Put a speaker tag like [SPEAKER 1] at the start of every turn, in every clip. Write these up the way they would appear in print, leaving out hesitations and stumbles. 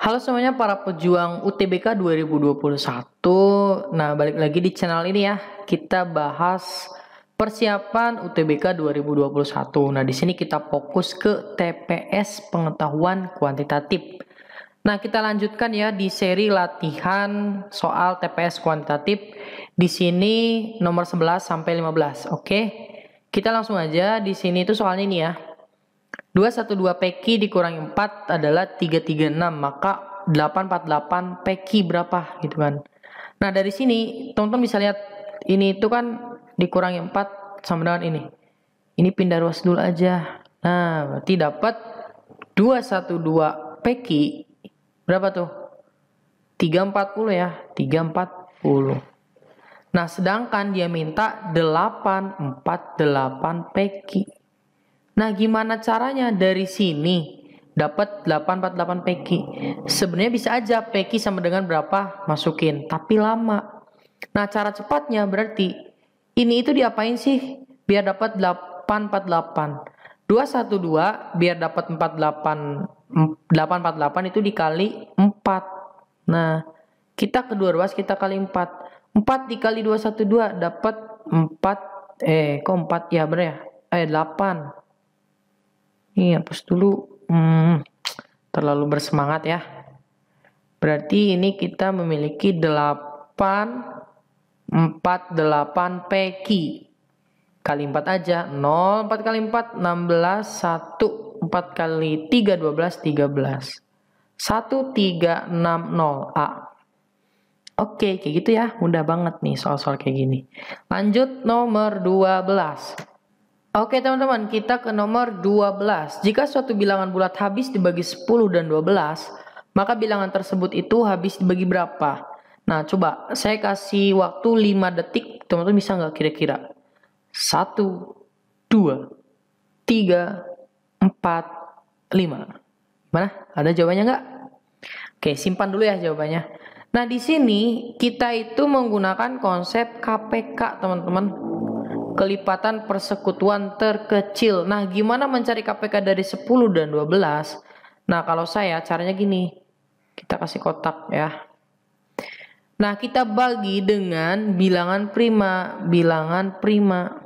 [SPEAKER 1] Halo semuanya para pejuang UTBK 2021. Nah, balik lagi di channel ini ya. Kita bahas persiapan UTBK 2021. Nah, di sini kita fokus ke TPS pengetahuan kuantitatif. Nah, kita lanjutkan ya di seri latihan soal TPS kuantitatif. Di sini nomor 11 sampai 15. Oke. Kita langsung aja di sini itu soalnya ini ya. 212 PQ dikurangi 4 adalah 336, maka 848 PQ berapa gitu kan. Nah, dari sini teman-teman bisa lihat ini itu kan dikurangi 4 sama dengan ini. Ini pindah ruas dulu aja. Nah, berarti dapat 212 PQ berapa tuh? 340 ya, 340. Nah, sedangkan dia minta 848 PQ. Nah, gimana caranya dari sini dapat 848 PQ? Sebenarnya bisa aja PQ sama dengan berapa masukin, tapi lama. Nah, cara cepatnya berarti ini itu diapain sih biar dapat 848? 212 biar dapat 848 itu dikali 4. Nah, kita kedua ruas kita kali 4. 4 dikali 212 dapat 4 kok 4 ya bener ya? 8. Ini hapus dulu. Terlalu bersemangat ya. Berarti ini kita memiliki 848 PQ. Kali 4 aja. 0, 4 kali 4, 16, 1, 4 kali 3, 12, 13. 1360A. Oke, kayak gitu ya. Mudah banget nih soal-soal kayak gini. Lanjut nomor 12. Oke teman-teman, kita ke nomor 12. Jika suatu bilangan bulat habis dibagi 10 dan 12, maka bilangan tersebut itu habis dibagi berapa? Nah, coba saya kasih waktu 5 detik. Teman-teman bisa nggak kira-kira? 1, 2, 3, 4, 5. Mana? Ada jawabannya nggak? Oke, simpan dulu ya jawabannya. Nah, di sini kita itu menggunakan konsep KPK, teman-teman. Kelipatan persekutuan terkecil. Nah, gimana mencari KPK dari 10 dan 12? Nah, kalau saya caranya gini. Kita kasih kotak ya. Nah, kita bagi dengan bilangan prima. Bilangan prima.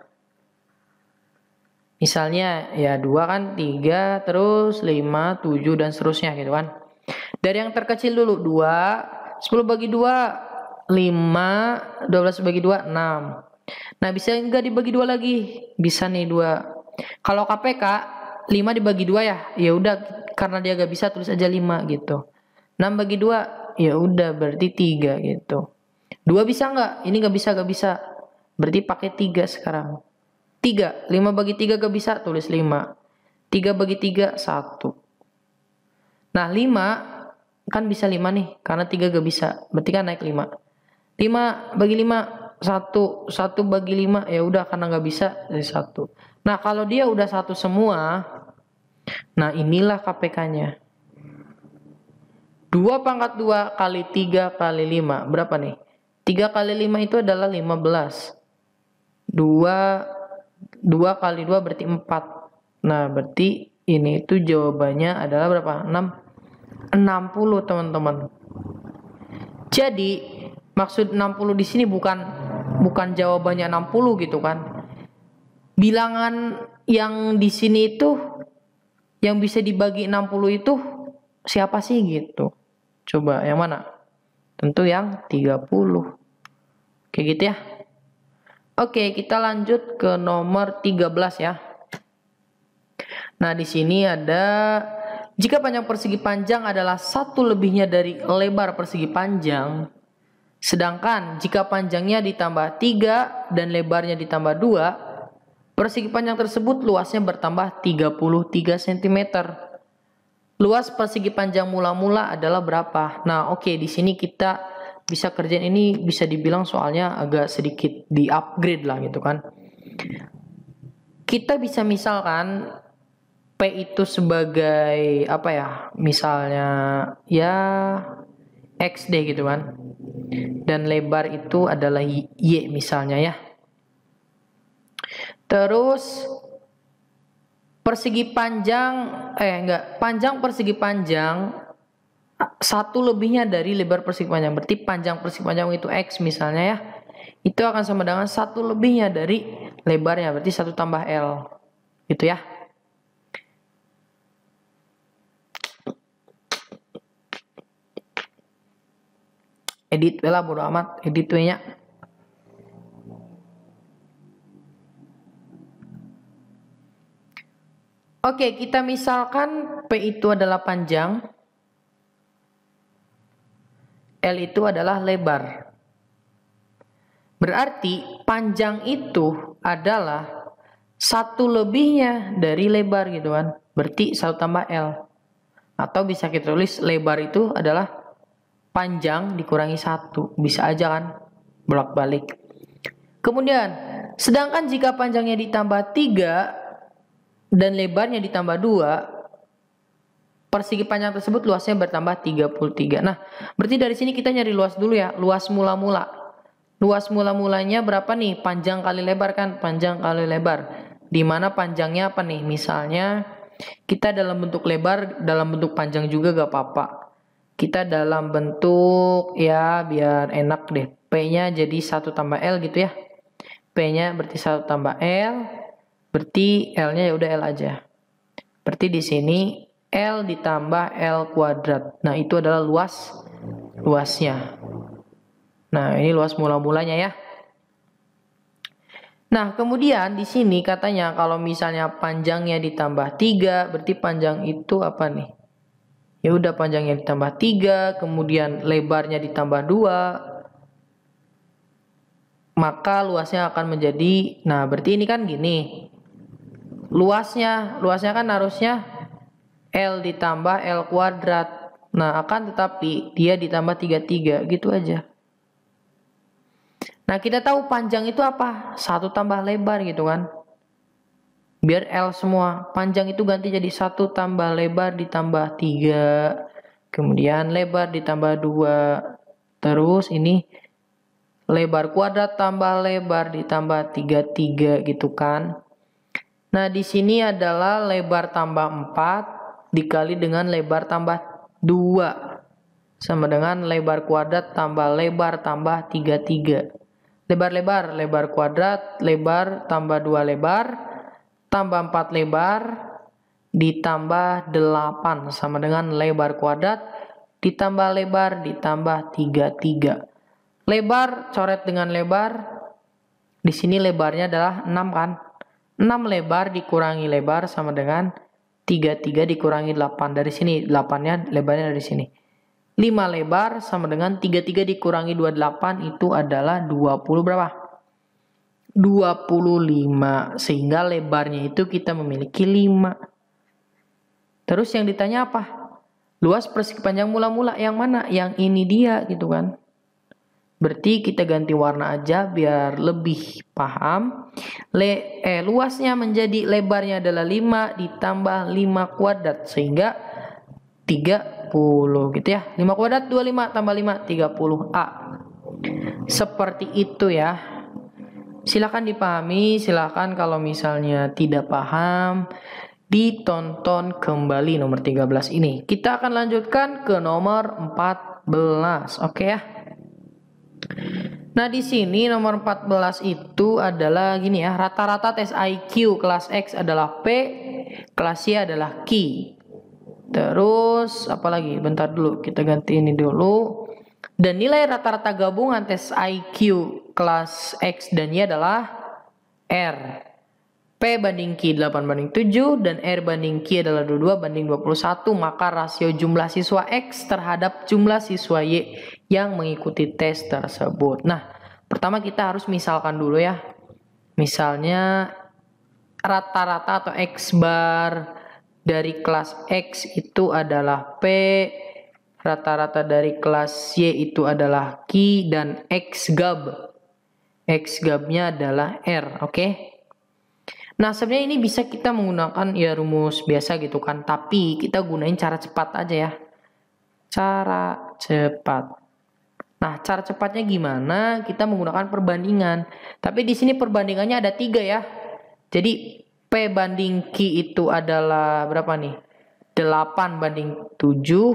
[SPEAKER 1] Misalnya ya 2 kan 3, terus 5, 7 dan seterusnya gitu kan. Dari yang terkecil dulu 2, 10 bagi 2 5, 12 bagi 2 6. Nah, bisa enggak dibagi 2 lagi? Bisa nih 2. Kalau KPK 5 dibagi 2 ya. Ya udah karena dia gak bisa tulis aja 5 gitu. 6 bagi 2 ya udah berarti 3 gitu. 2 bisa enggak? Ini gak bisa. Berarti pakai 3 sekarang. 3, 5 bagi 3 gak bisa tulis 5. 3 bagi 3 1. Nah, 5 kan bisa 5 nih karena 3 gak bisa. Berarti kan naik 5. 5 bagi 5 1 bagi 5 ya udah karena nggak bisa dari 1. Nah, kalau dia udah 1 semua, nah inilah KPK-nya. 2 pangkat 2 kali 3 kali 5 berapa nih? 3 kali 5 itu adalah 15. 2 kali 2 berarti 4. Nah, berarti ini itu jawabannya adalah berapa? 60 teman-teman. Jadi maksud 60 di sini bukan jawabannya 60 gitu kan. Bilangan yang di sini itu yang bisa dibagi 60 itu siapa sih gitu. Coba yang mana? Tentu yang 30. Kayak gitu ya. Oke, kita lanjut ke nomor 13 ya. Nah, di sini ada jika panjang persegi panjang adalah 1 lebihnya dari lebar persegi panjang. Sedangkan jika panjangnya ditambah 3 dan lebarnya ditambah 2, persegi panjang tersebut luasnya bertambah 33 cm. Luas persegi panjang mula-mula adalah berapa? Nah, oke, di sini kita bisa kerjain ini, bisa dibilang soalnya agak sedikit di-upgrade lah gitu kan. Kita bisa misalkan P itu sebagai apa ya? Misalnya ya XD gitu kan. Dan lebar itu adalah Y misalnya ya. Terus persegi panjang panjang persegi panjang satu lebihnya dari lebar persegi panjang. Berarti panjang persegi panjang itu X misalnya ya. Itu akan sama dengan satu lebihnya dari lebarnya. Berarti 1 tambah L. Gitu ya. Edit lah bodo amat. Edit nya. Oke, kita misalkan P itu adalah panjang. L itu adalah lebar. Berarti panjang itu adalah satu lebihnya dari lebar gitu kan. Berarti 1 tambah L. Atau bisa kita tulis lebar itu adalah panjang dikurangi 1. Bisa aja kan bolak-balik. Kemudian, sedangkan jika panjangnya ditambah 3 dan lebarnya ditambah 2, persegi panjang tersebut luasnya bertambah 33. Nah, berarti dari sini kita nyari luas dulu ya. Luas mula-mula. Luas mula-mulanya berapa nih? Panjang kali lebar kan? Panjang kali lebar. Dimana panjangnya apa nih? Misalnya kita dalam bentuk lebar, dalam bentuk panjang juga gak apa-apa. Kita dalam bentuk ya biar enak deh. P-nya jadi 1 tambah L gitu ya. P-nya berarti 1 tambah L. Berarti L-nya ya udah L aja. Berarti di sini L ditambah L kuadrat. Nah, itu adalah luasnya. Nah, ini luas mula-mulanya ya. Nah, kemudian di sini katanya kalau misalnya panjangnya ditambah 3, berarti panjang itu apa nih? Ya udah panjangnya ditambah 3, kemudian lebarnya ditambah 2, maka luasnya akan menjadi, nah berarti ini kan gini. Luasnya kan harusnya L ditambah L kuadrat. Nah, akan tetapi dia ditambah 33 gitu aja. Nah, kita tahu panjang itu apa? 1 tambah lebar gitu kan. Biar L semua. Panjang itu ganti jadi 1 tambah lebar ditambah 3. Kemudian lebar ditambah 2. Terus ini lebar kuadrat tambah lebar ditambah 33 gitu kan. Nah, di sini adalah lebar tambah 4 dikali dengan lebar tambah 2. Sama dengan lebar kuadrat tambah lebar tambah 33. Lebar kuadrat, lebar tambah 2 lebar, tambah 4 lebar, ditambah 8 sama dengan lebar kuadrat, ditambah lebar, ditambah 33. Lebar, coret dengan lebar, di sini lebarnya adalah 6 kan. 6 lebar dikurangi lebar sama dengan 33 dikurangi 8. Dari sini, 8-nya lebarnya dari sini. 5 lebar sama dengan 33 dikurangi 28 itu adalah 20 berapa? 25. Sehingga lebarnya itu kita memiliki 5. Terus yang ditanya apa? Luas persegi panjang mula-mula yang mana? Yang ini dia gitu kan. Berarti kita ganti warna aja biar lebih paham. Luasnya menjadi lebarnya adalah 5 ditambah 5 kuadrat. Sehingga 30 gitu ya. 5 kuadrat 25 tambah 5 30A. Seperti itu ya. Silakan dipahami, silakan kalau misalnya tidak paham ditonton kembali nomor 13 ini. Kita akan lanjutkan ke nomor 14. Oke ya. Nah, di sini nomor 14 itu adalah gini ya, rata-rata tes IQ kelas X adalah P, kelas Y adalah Q. Terus apa lagi? Bentar dulu, kita ganti ini dulu. Dan nilai rata-rata gabungan tes IQ kelas X dan Y adalah R. P banding Q 8 banding 7 dan R banding Q adalah 22 banding 21. Maka rasio jumlah siswa X terhadap jumlah siswa Y yang mengikuti tes tersebut. Nah, pertama kita harus misalkan dulu ya. Misalnya rata-rata atau X bar dari kelas X itu adalah P, rata-rata dari kelas Y itu adalah Q, dan X gab-nya adalah R, oke? Nah, sebenarnya ini bisa kita menggunakan ya rumus biasa gitu kan, tapi kita gunain cara cepat aja ya. Cara cepat. Nah, cara cepatnya gimana? Kita menggunakan perbandingan. Tapi di sini perbandingannya ada 3 ya. Jadi P banding Q itu adalah berapa nih? 8 banding 7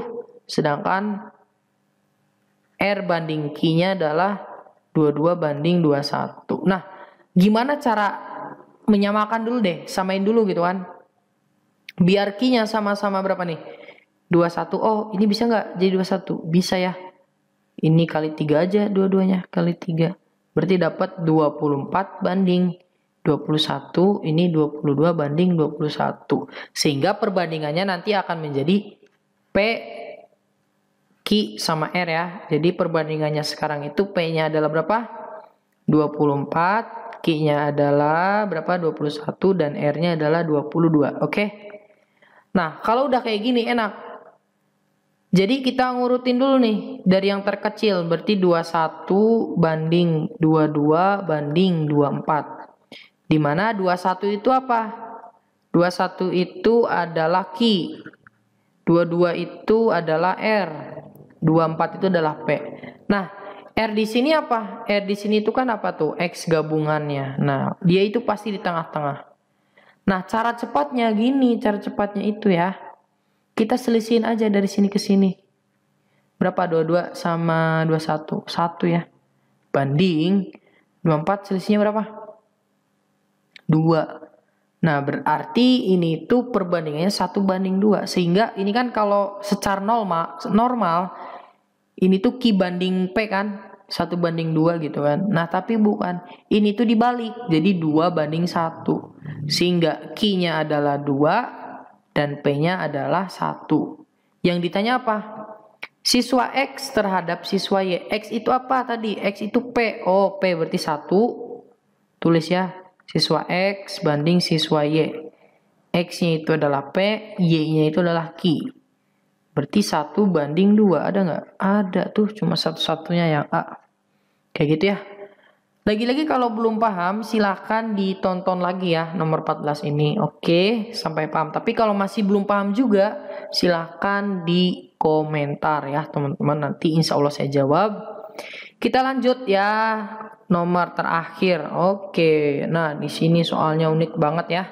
[SPEAKER 1] sedangkan R banding Q-nya adalah 22 banding 21. Nah, gimana cara menyamakan dulu deh, samain dulu gitu kan. Biar Q-nya sama-sama berapa nih? 21. Oh, ini bisa nggak jadi 21? Bisa ya. Ini kali 3 aja dua-duanya, kali 3. Berarti dapat 24 banding 21, ini 22 banding 21. Sehingga perbandingannya nanti akan menjadi P Q sama R ya. Jadi perbandingannya sekarang itu P-nya adalah berapa? 24, Q-nya adalah berapa? 21 dan R-nya adalah 22. Oke. Nah, kalau udah kayak gini enak. Jadi kita ngurutin dulu nih dari yang terkecil, berarti 21 banding 22 banding 24. Dimana 21 itu apa? 21 itu adalah Q, 22 itu adalah R, 24 itu adalah P. Nah, R di sini apa? R di sini itu kan apa tuh? X gabungannya. Nah, dia itu pasti di tengah-tengah. Nah, cara cepatnya gini, cara cepatnya itu ya. Kita selisihin aja dari sini ke sini. Berapa? 22 sama 21? 1 ya. Banding 24 selisihnya berapa? 2. Nah, berarti ini tuh perbandingannya 1 banding 2. Sehingga ini kan kalau secara normal ini tuh Q banding P kan, 1 banding 2 gitu kan. Nah, tapi bukan. Ini tuh dibalik. Jadi 2 banding 1. Sehingga Q-nya adalah 2 dan P-nya adalah 1. Yang ditanya apa? Siswa X terhadap siswa Y. X itu apa tadi? X itu P. Oh, P berarti 1. Tulis ya. Siswa X banding siswa Y. X-nya itu adalah P, Y-nya itu adalah Q. Berarti 1 banding 2. Ada nggak? Ada tuh, cuma satu-satunya yang A. Kayak gitu ya. Lagi-lagi kalau belum paham, silahkan ditonton lagi ya nomor 14 ini. Oke, sampai paham. Tapi kalau masih belum paham juga, silahkan di komentar ya teman-teman. Nanti insya Allah saya jawab. Kita lanjut ya. Nomor terakhir. Oke. Nah, di sini soalnya unik banget ya.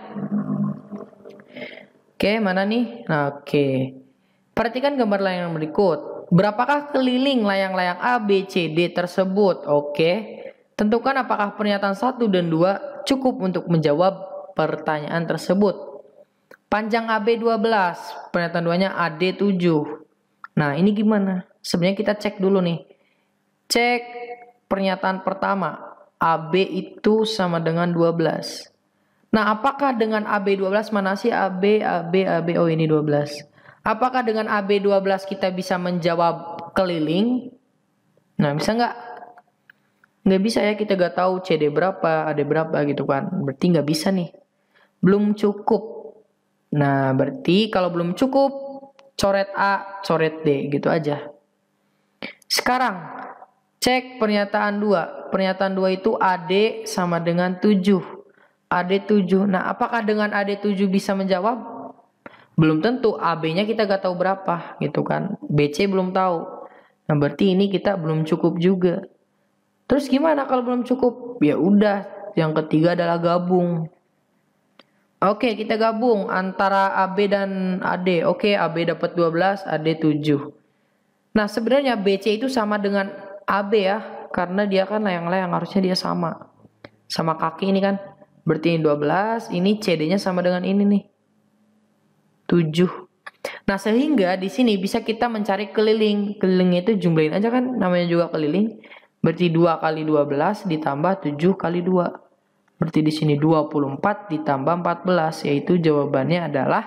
[SPEAKER 1] Oke, mana nih? Nah, oke. Perhatikan gambar layang berikut. Berapakah keliling layang-layang A, B, C, D tersebut? Oke. Tentukan apakah pernyataan 1 dan 2 cukup untuk menjawab pertanyaan tersebut. Panjang AB 12, pernyataan 2-nya AD 7. Nah, ini gimana? Sebenarnya kita cek dulu nih. Cek pernyataan pertama, AB itu sama dengan 12. Nah, apakah dengan AB 12 mana sih AB, oh ini 12. Apakah dengan AB 12 kita bisa menjawab keliling? Nah, bisa nggak? Nggak bisa ya, kita nggak tahu CD berapa, AD berapa gitu kan. Berarti nggak bisa nih. Belum cukup. Nah, berarti kalau belum cukup, coret A, coret D gitu aja. Sekarang, cek pernyataan 2. Pernyataan 2 itu AD sama dengan 7. AD 7. Nah, apakah dengan AD 7 bisa menjawab? Belum tentu. AB-nya kita gak tahu berapa gitu kan. BC belum tahu. Nah, berarti ini kita belum cukup juga. Terus gimana kalau belum cukup? Ya udah, yang ketiga adalah gabung. Oke, kita gabung antara AB dan AD. Oke, AB dapat 12, AD 7. Nah, sebenarnya BC itu sama dengan AB ya, karena dia kan layang-layang, harusnya dia sama kaki ini kan. Berarti ini 12, ini CD-nya sama dengan ini nih, 7. Nah, sehingga di sini bisa kita mencari keliling. Keliling itu jumlahin aja kan, namanya juga keliling. Berarti 2 kali 12 ditambah 7 kali 2. Berarti di sini 24 ditambah 14, yaitu jawabannya adalah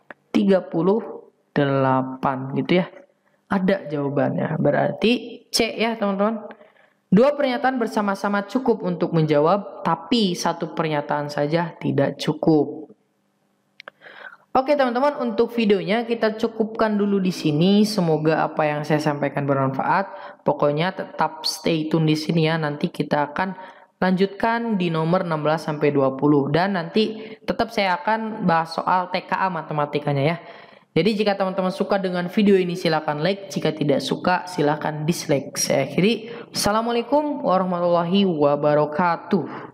[SPEAKER 1] 38 gitu ya. Ada jawabannya. Berarti C ya teman-teman. 2 pernyataan bersama-sama cukup untuk menjawab, tapi 1 pernyataan saja tidak cukup. Oke teman-teman, untuk videonya kita cukupkan dulu di sini. Semoga apa yang saya sampaikan bermanfaat. Pokoknya tetap stay tune di sini ya. Nanti kita akan lanjutkan di nomor 16 sampai 20 dan nanti tetap saya akan bahas soal TKA matematikanya ya. Jadi jika teman-teman suka dengan video ini silahkan like, jika tidak suka silahkan dislike. Saya akhiri. Assalamualaikum warahmatullahi wabarakatuh.